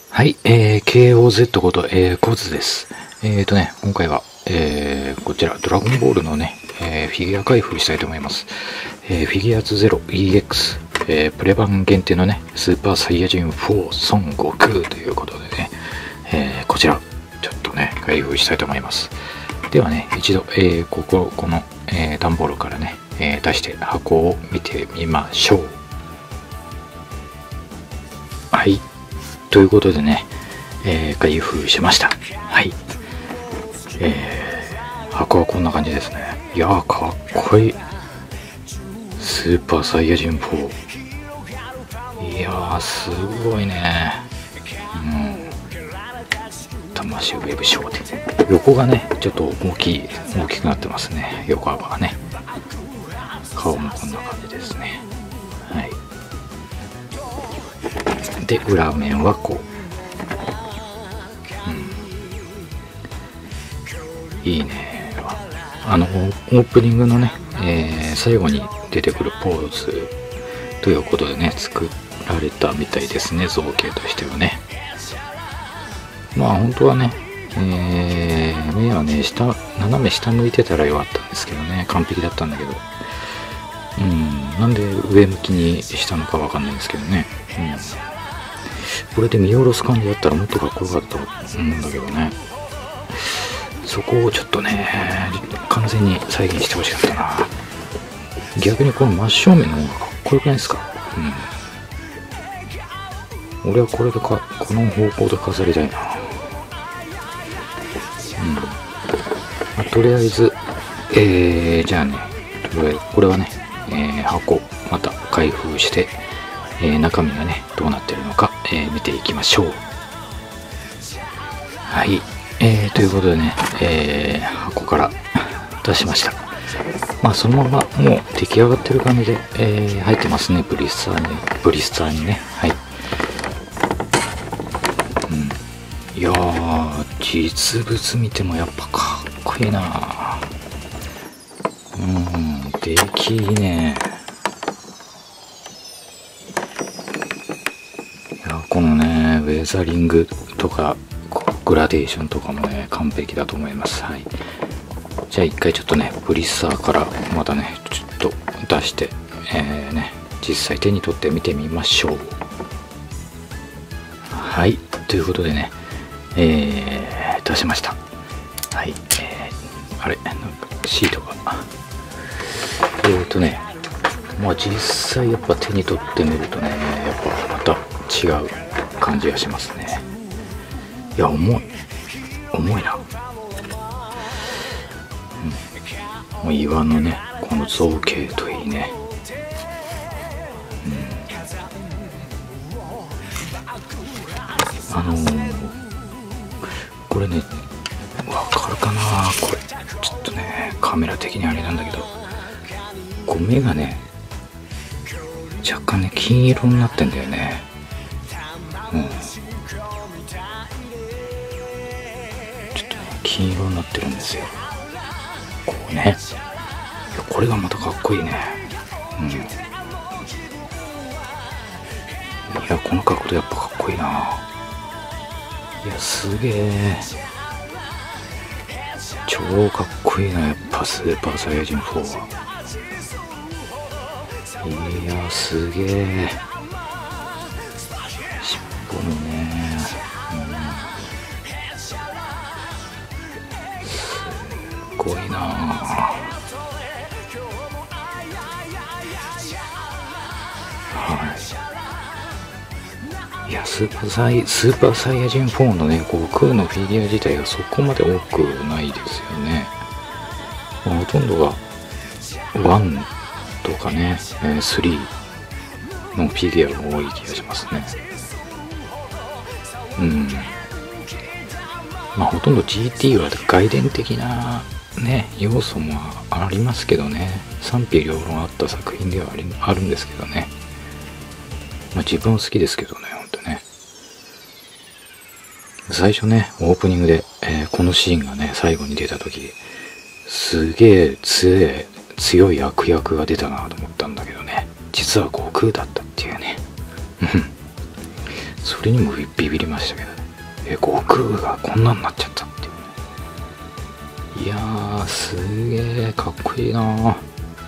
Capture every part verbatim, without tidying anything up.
はい、えー、ケーオーゼット こと、えー、コズです。えーとね、今回は、えー、こちら、ドラゴンボールのね、えー、フィギュア開封したいと思います。えー、フィギュアーツゼロ イーエックス、えー、プレ版限定のね、スーパーサイヤ人フォー孫悟空ということでね、えー、こちら、ちょっとね、開封したいと思います。ではね、一度、えー、ここ、この、えー、段ボールからね、えー、出して箱を見てみましょう。はい。ということでね、えー、開封しました。はい。えー、箱はこんな感じですね。いやー、かっこいい。スーパーサイヤ人フォー。いやー、すごいね。うん。魂ウェブショーで。横がね、ちょっと大きい、大きくなってますね。横幅がね。顔もこんな感じですね。はい。で、裏面はこう、うん、いいね。あのオープニングのね、えー、最後に出てくるポーズということでね、作られたみたいですね、造形としてはね。まあ本当はね、えー、目はね、下斜め下向いてたらよかったんですけどね、完璧だったんだけど、うん、なんで上向きにしたのかわかんないんですけどね。うん、これで見下ろす感じだったらもっとかっこよかったと思うんだけどね。そこをちょっとね、完全に再現してほしかったな。逆にこの真正面の方がかっこよくないですか。うん。俺はこれでか、この方向で飾りたいな。うん。まあ、とりあえず、えー、じゃあね、とりあえずこれはね、えー、箱、また開封して、えー、中身がねどうなってるのか、えー、見ていきましょう。はい、えー、ということでね、えー、箱から出しました。まあそのままもう出来上がってる感じで、えー、入ってますね。ブリスターにブリスターにね。はい、うん、いやー、実物見てもやっぱかっこいいな。うん、出来いいね。このね、ウェザリングとかグラデーションとかもね、完璧だと思います。はい。じゃあ一回ちょっとね、ブリッサーからまたね、ちょっと出して、えー、ね、実際手に取って見てみましょう。はい。ということでね、えー、出しました。はい。えー、あれ、なんかシートが。えーとね、まあ実際やっぱ手に取ってみるとね、やっぱまた違う感じがしますね。いや、重い重いな。うん、もう岩のね、この造形といいね、うん、あのー、これね、わかるかな、これちょっとね、カメラ的にあれなんだけど、こう目がね、若干ね、金色になってんだよね。うん、ちょっとね、金色になってるんですよ。こうね、これがまたかっこいいね。うん、いや、この角度やっぱかっこいいな。いや、すげえ、超かっこいいな、やっぱスーパーサイヤ人フォーは。いや、すげえ、尻尾のね、うん、すごいな。はい。いや、スーパーサイスーパーサイヤ人フォーのね、悟空のフィギュア自体がそこまで多くないですよね。まあ、ほとんどがワンとかね、スリーのフィギュアが多い気がしますね。うん。まあほとんど ジーティー は外伝的なね、要素もありますけどね、賛否両論あった作品ではありあるんですけどね。まあ自分は好きですけどね、ほんとね。最初ね、オープニングで、えー、このシーンがね、最後に出た時、すげえ強い強い悪役が出たなと思ったんだけどね、実は悟空だったっていうね。 それにもビビりましたけど、え悟空がこんなんなっちゃったっていう。いやーすげえかっこいいな。うん、や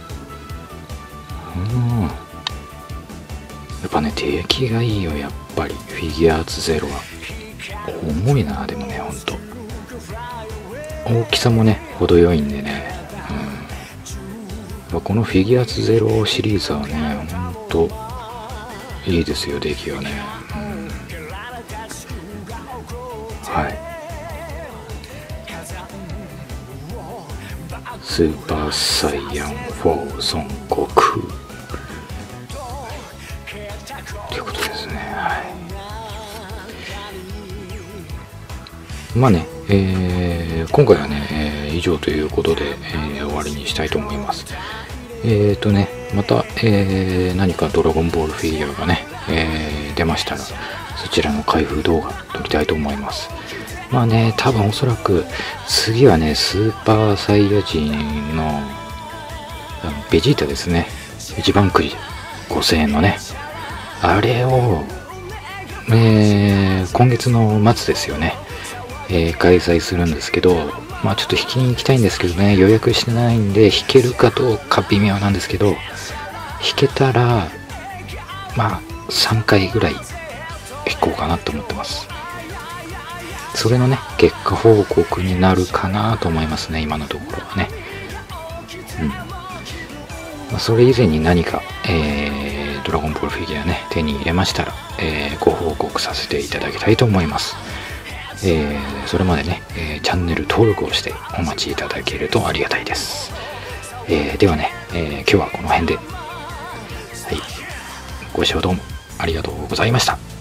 っぱね出来がいいよ、やっぱりフィギュアーツゼロは。重いな。でもねほんと大きさもね程よいんでね、うん、このフィギュアーツゼロシリーズはねほんといいですよ、出来はね、うん、はい。スーパーサイヤンフォー孫悟空ということですね。はい。まあね、えー、今回はね、えー、以上ということで、えー、終わりにしたいと思います。えーとね、また、えー、何かドラゴンボールフィギュアがね、えー、出ましたら、そちらの開封動画撮りたいと思います。まあね、多分おそらく次はね、スーパーサイヤ人の、あのベジータですね。一番くじごせんえんのね。あれを、えー、今月の末ですよね。えー、開催するんですけど、まあちょっと引きに行きたいんですけどね、予約してないんで引けるかどうか微妙なんですけど、引けたらまあさんかいぐらい引こうかなと思ってます。それのね結果報告になるかなと思いますね、今のところはね。うん、まあ、それ以前に何か、えー、ドラゴンボールフィギュアね手に入れましたら、えー、ご報告させていただきたいと思います。えー、それまでね、えー、チャンネル登録をしてお待ちいただけるとありがたいです。えー、ではね、えー、今日はこの辺で、はい、ご視聴どうもありがとうございました。